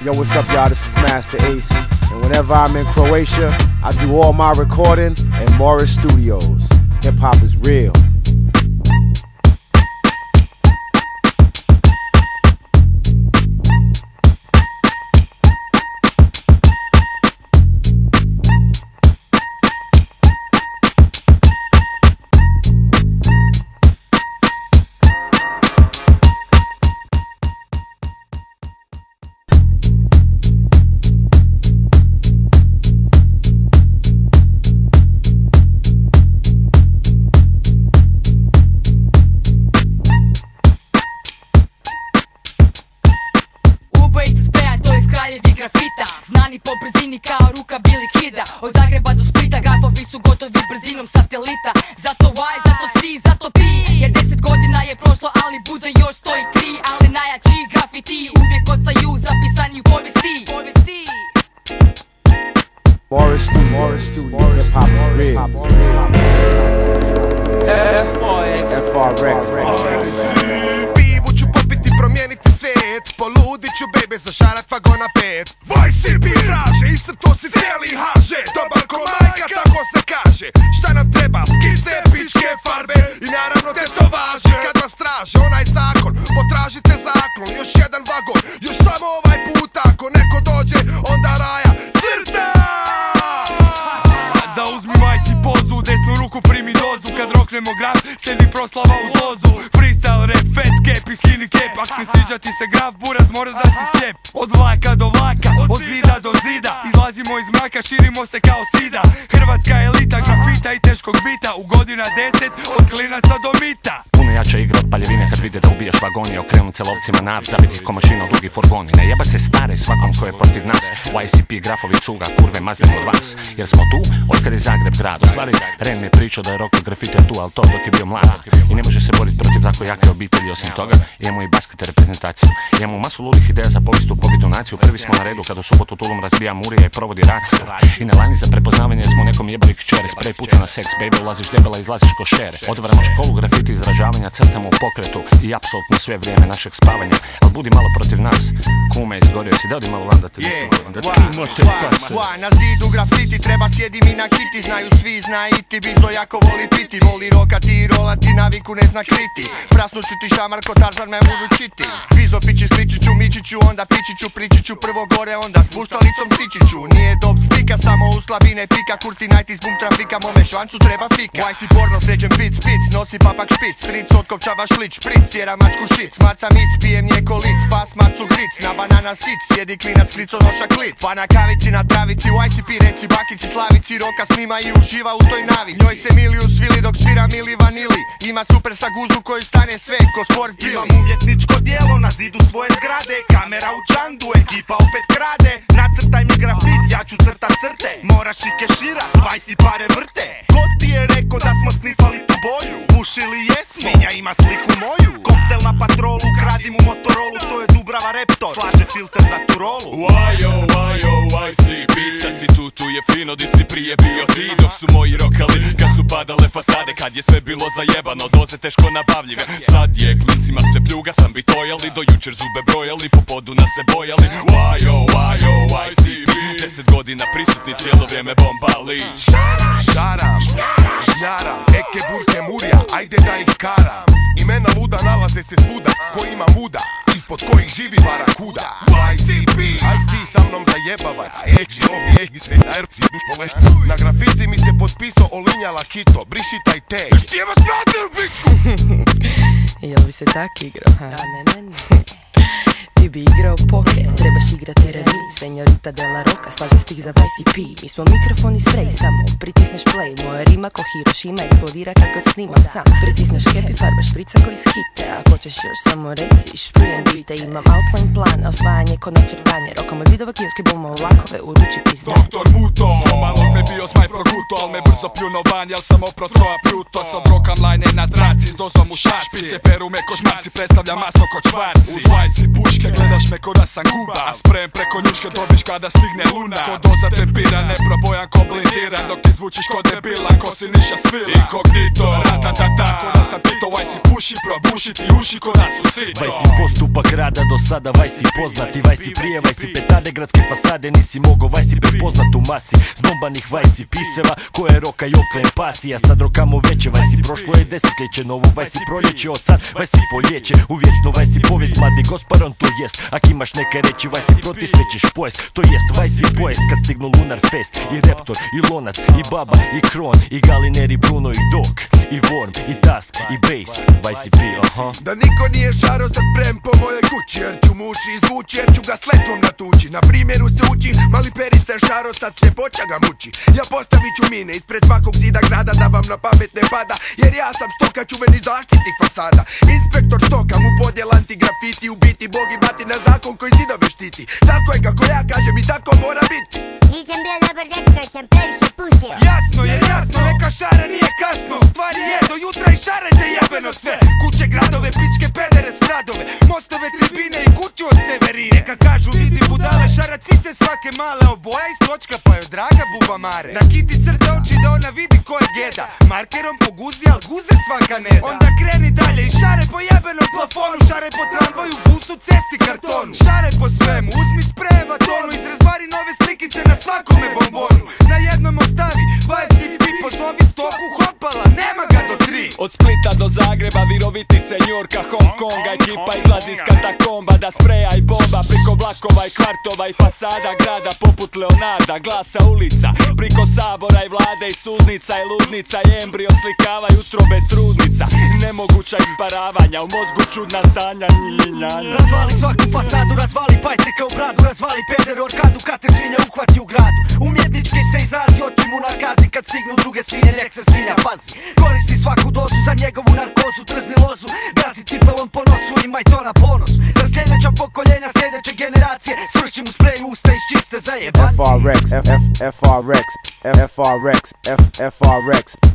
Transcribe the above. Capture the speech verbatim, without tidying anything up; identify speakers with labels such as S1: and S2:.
S1: Yo, what's up, y'all? This is Master Ace. And whenever I'm in Croatia, I do all my recording at Morris Studios. Hip-hop is real.
S2: Grafita, znani po brzini kao ruka Billy Kida. Od Zagreba do Splita grafovi su gotovi brzinom satelita. Zato Y, zato C, zato P. Jer deset godina je prošlo, ali bude još sto i tri. Ali najjači grafiti uvijek ostaju zapisani u povijesti.
S1: Morris Studio, Morris Studio, hip-hop is real. F R X.
S3: Pivu ću popiti, promijeniti svijet. Poludit ću, bebe, zašarat vagon na pet. Y C P traže, iscrto si cijeli haže. Dobar ko majka, tako se kaže. Šta nam treba? Skice, pičke, farbe i naravno tetovaže. Kad vas traže onaj zakon, potražite zaklon. Još jedan vagon, još samo ovaj put. Ako neko dođe, onda raja crta.
S4: Zauzmi Y C pozu, desnu ruku primi dozu. Kad roknemo graf, slijedi proslava uz dozu. Freestyle rap, fat cap i skinny cap. Ak ne sviđa ti se graf, buraz mora da si slijep. Od vlaka do vlaka, od zida do zida. Izlazimo iz mraka, širimo se kao sida. Hrvatska elita, grafita i teškog bita. U godina deset, od klinaca do mita.
S5: Puno jača igra od paljevine kad vide da ubijaš vagoni. Okrenut se lovcima narv, zabitih ko mašina u dugi furgoni. Ne jebat se stare svakom ko je protiv nas. Y C P, grafovi, cuga, kurve, mazljamo od vas. Jer smo tu, otkad je Zagreb grad. U stvari, Ren mi je pričao da je Roko grafite tu, ali to dok je bio mlad. I ne može se boriti protiv tako jake obitelji. Osim toga, imamo i basket reprezentaciju. Imamo masu ludih ideja za povistu pobjedu naciju. Prvi smo na redu kad u subotu Tulum razbija Murija i provodi raciju. I na lani za prepoznavanje smo nekom jebali kćere. Sprej puca na seks, baby, ulaziš debela, izlaziš ko šere. Otvaramo školu grafiti izražavanja, crtamo u pokretu. I apsolutno sve vrijeme našeg spavanja. Al budi malo protiv nas, kume, izgorio si, da odi malo van da te da ti mote pase.
S3: Na zidu grafiti treba sjedi mi na kiti. Znaju svi, zna i ti, Bizo jako voli piti. Voli rokati i rolati, naviku ne zna kriti. Prasnut ću ti šamar ko Tarzan me budu čiti. Bizo pići, sličiću, mičiću, onda pičiću, pričiću. Prvo gore, onda s puštalicom sičiću. Nije dob spika, samo u slabine pika. Kurti najt iz bum trafika, mome švancu treba fika. Y C porno, sređem pic, pic, nosi papak špic. Stric, otkopčava šlič, pric, sjera mačku šic. Maca mic, pijem mlijeko lic, pas macu hric. Na banana sic, sjedi klinac, kliconoša klic. Pa na kavici, na travici, Y C P reci, bakici, slavici. Roka snima i uživa u toj navi. Njoj se mili usvili dok svira Mili Vanili. Ima super sa guzu koji stane sve ko sport bili.
S4: Imam umjetničko dijelo na zidu svoje zgrade. Kamera u džandu, ekipa opet krade. Nacrtaj mi grafit, ja ću crtat crte. Moraš i keširat, Y C pare vrte. Ko ti je rekao da smo snifali tu boju? Pušili jesmo, svinja ima sliku moju. Koktel na patrolu, kradim u Motorola. To je Dubrava Reptor, slaže filter za tu rolu.
S6: Wajo, wajo, Y C P. Sad si tu, tu je fino, di si prije bio ti. Dok su moji rokali, kad su padale fasade. Kad je sve bilo zajebano, doze teško nabavljive. Sad je klincima sve pljuga, sam bi tojali. Do jučer zube brojali, po podu nas se bojali. Wajo, wajo, Y C P. Deset godina prisutni, cijelo vrijeme bombali.
S3: Šaram, šaram, žnjaram, eke burke murja, ajde da ih karam. Imena luda nalaze se svuda, ko ima muda, ispod kojih živi barakuda. Y C P, aj ti sa mnom zajebavaj. Eći ovi egi sve erci dušpove. Na grafici mi se potpisao Olinjala Kito, briši taj tag. Štijeva znate u bičku.
S7: Jel bi se tak igrao? Ha, ne, ne, ne. Ti bi igrao poker, trebaš igrati remi. Senjorita Della Rocca slaže stih za Y C P. Mi smo mikrofon i sprej, samo pritisneš play. Moja rima ko Hiroshima eksplodira kad god snimam sam. Pritisneš kep i farbaš šprica ko iz hite. Ako ćeš još samo reci, šprujem bite. Imam outline plan, osvajanje ko načrtanje. Rokamo zidova, kioske, buma, vlakove, uručiti zdanje.
S6: Doktor Muto, malo me bio smaj proguto. Al me brzo pljuno van, jel sam opro troja pluto. Sad rokam lajne na traci, s dozom u šaci. Špice peru me ko žmarci, predstavlja masno ko čvarci. Uz Y C puške gledaš me ko da sam Kuba. A Sprem preko njuške dobiš kada stigne luna. Ko doza tempira, neprobojan ko blindiran. Dok ti zvučiš ko debilan, ko si niša svila. Inkognito, ratatata, ko da sam pito. Vaj si puši, probuši ti uši ko da su sito.
S8: Vaj si postupak rada do sada, vaj si poznati. Vaj si prije, vaj si petade, gradske fasade nisi mogo. Vaj si prepoznat u masi, zbombanih vaj si piseva. Koje roka i oklen pasi, a sad rokamo veće. Vaj si prošlo je desetljeće novo, vaj si proljeće od sad. Vaj si poljeće, uvječno vaj si povijest. Mladi gospodaron to jest, ak imaš neke reći. Vaj si proti svećeš pojest, to jest vaj si pojest. Kad stignu Lunar Fest, i Reptor, i Lonac, i Baba, i Kron, i Galiner, i Bruno, i Dok, i Worm, i Task, i Bass. Vaj si pi, aha.
S9: Da niko nije šaro sa sprem po mojoj kući, jer ću muši izvući, jer ću ga s letvom natući. Na primjeru se uči, mali perica šaro, sad sljepoća ga muči. Ja postavit ću mine ispred svakog zida grada, da vam na pamet ne pada, jer ja sam stoka čuveni zaštitnik fasada. Inspektor stoka mu podjel anti-grafiti, u biti bog i batina zakon koji zidove štiti. Tako je kako ja kažem i tako mora biti.
S10: Nisam bio dobar dečko, sam previše pusio.
S4: Jasno jer jasno, neka šara nije kasno. Stvari je do jutra i šarajte jebeno sve. Kuće, gradove, pičke, pedere, stradove, mostove, tribine i kuću od Severine. Kad kažu vidi budale, šaracice svake male, oboja iz točka pa joj draga buba mare. Na kiti crta oči da ona vidi ko je geda, markerom po guzi, al guze svaka ne da. Onda kreni dalje i šare po jebenom plafonu, šare po tramvaju, busu, cesti, kartonu. Šare po svemu, uzmi sprejeva tonu, izrazbari nove slikice na svakome bombonu. Na jednom ostavi, vaj si pi, pozovi stoku, hopala, nema ga do tri.
S11: Od Splita do Zagreba, Virovitice, Njurka, Hong Konga, ekipa izlazi iz katakomba da spreja i bomba priko vlakova i kvartova i fasada grada poput Leonarda, glasa ulica, priko sabora i vlade i sudnica i ludnica i embrio slikavaju utrobe trudnica. Nemoguća isparavanja, u mozgu čudna stanja njinjanja.
S12: Razvali svaku fasadu, razvali pajceka u bradu, razvali peder orkadu kad te svinja uhvati u gradu. Umjetnički se izrazi oči mu narkazi, kad stignu druge svinje nek se svinja pazi. Koristi svaku dozu za njegovu narkozu, trzni lozu, gazi cipelom po nosu, imaj to na ponos. Za sljedeća pokoljenja, sljedeće generacije, svrši mu sprej usta iz čiste zajebancije.
S1: F R X, F F R X, F R X, F F R X.